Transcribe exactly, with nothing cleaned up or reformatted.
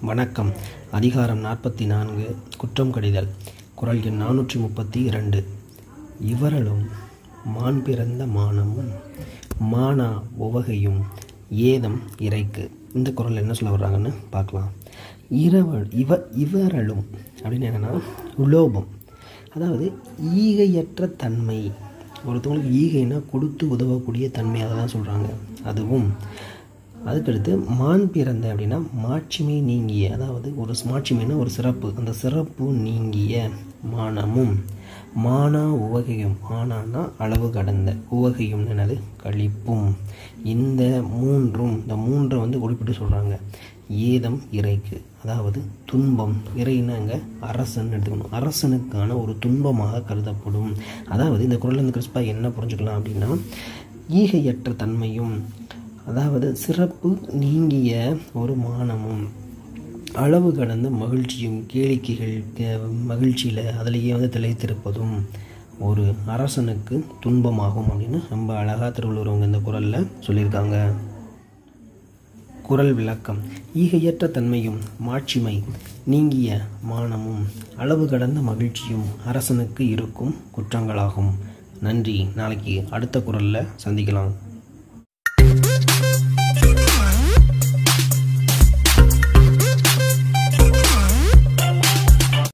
வணக்கம். அதிகாரம் நாற்பத்தி நான்கு குற்றம் கடிதல். குறள் எண் நானூற்றி முப்பத்தி இரண்டு. இவரலும் மான் பிறந்த மானமும் மானா உவகையும் ஏதம் இறைக்கு. இந்த குறள் என்ன சொல்ல வர்றாங்கன்னு பார்க்கலாம். இரவ இவ இவரலும் அப்படின்னு என்னென்னா உலோபம், அதாவது ஈகையற்ற தன்மை. ஒருத்தவங்களுக்கு ஈகைன்னா கொடுத்து உதவக்கூடிய தன்மை, அதை தான் சொல்கிறாங்க. அதுவும் அதுக்கடுத்து மான் பிறந்த அப்படின்னா மாட்சிமை நீங்கிய, அதாவது ஒரு மாட்சிமைனா ஒரு சிறப்பு, அந்த சிறப்பு நீங்கிய மானமும் மானா உவகையும். மானானா அளவு கடந்த, உவகையும் என்னது கழிப்பும். இந்த மூன்றும் இந்த மூன்றை வந்து குறிப்பிட்டு சொல்கிறாங்க. ஏதம் இறைக்கு, அதாவது துன்பம். இறைனாங்க அரசன் எடுத்துக்கணும், அரசனுக்கான ஒரு துன்பமாக கருதப்படும். அதாவது இந்த குறள் இந்த கிறிஸ்பா என்ன புரிஞ்சுக்கலாம் அப்படின்னா, ஈகையற்ற தன்மையும், அதாவது சிறப்பு நீங்கிய ஒரு மானமும், அளவு கடந்த மகிழ்ச்சியும், கேளிக்கைகள் மகிழ்ச்சியில் அதிலேயே வந்து திளைத்திருப்பதும் ஒரு அரசனுக்கு துன்பமாகும் அப்படின்னு ரொம்ப அழகாக திருவள்ளுவர் அவங்க இந்த குறளில் சொல்லியிருக்காங்க. குறள் விளக்கம். ஈகையற்ற தன்மையும் மாட்சிமை நீங்கிய மானமும் அளவு கடந்த மகிழ்ச்சியும் அரசனுக்கு இருக்கும் குற்றங்களாகும். நன்றி. நாளைக்கு அடுத்த குறளில் சந்திக்கலாம்.